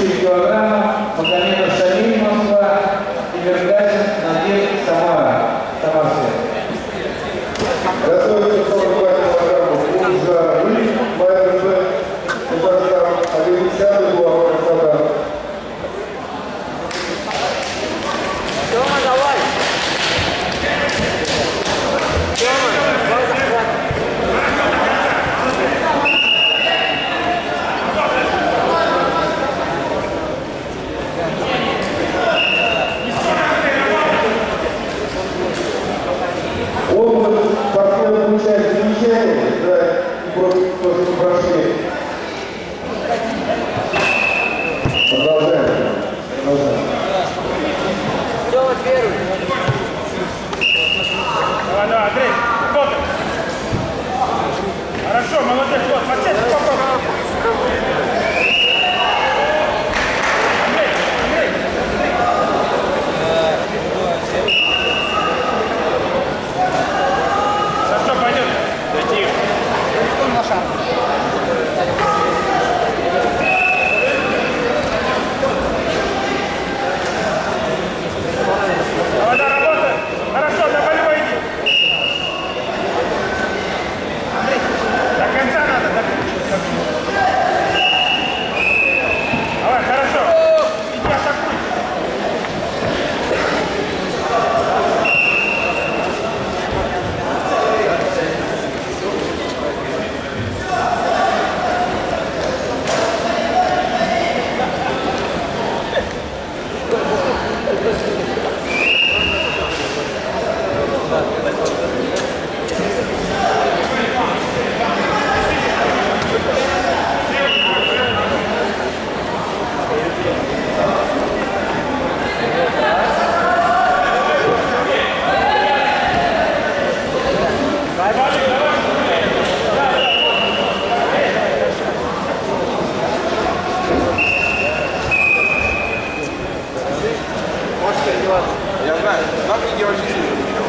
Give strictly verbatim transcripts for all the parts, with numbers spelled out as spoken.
четыре килограмма, Магомедов Шамиль, Москва, и Вергазин Надир, Самара, Самарская. Готовится сорок два килограмма Кунжары, МРБ, Казахстан, Олимпиада, глава Краснодар. Тёма, давай! Тёма, давай захват! Опыт партнер получает замечание, да, против того, что прошли. Продолжаем. Продолжаем. Тёма, первый! Давай, давай, Андрей, вот. Хорошо, молодец, вот, подсядь, попробуй. Андрей, Андрей. Хорошо, пойдет. Дойти. Кто на шаг? Давай, да, работай. Хорошо, на болевой иди. Андрей, до конца надо, до конца. Давай, хорошо. Иди, атакуй. Я знаю, нам не делать жизнь.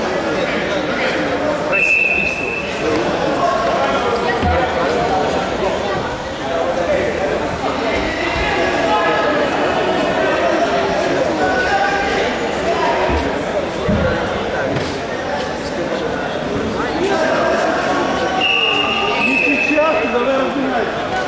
Не сейчас, давай разбирать.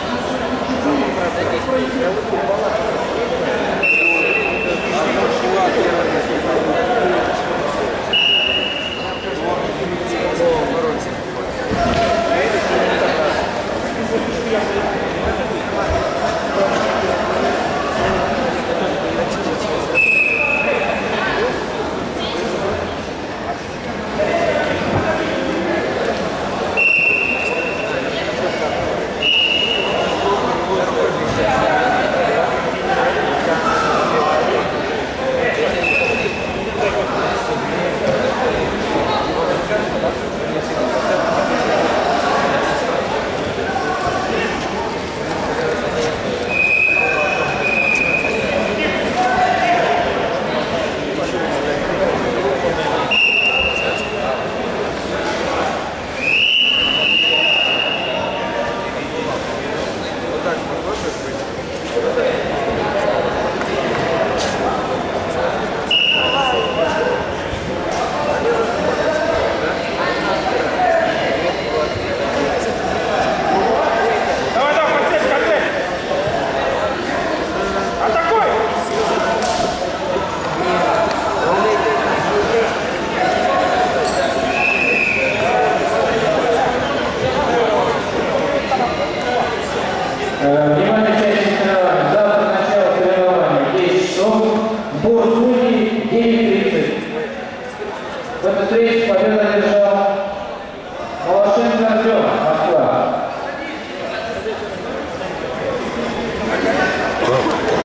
Внимание, часть соревнований. Завтра начало соревнования. десять часов. Сбор судей девять тридцать. В этой встрече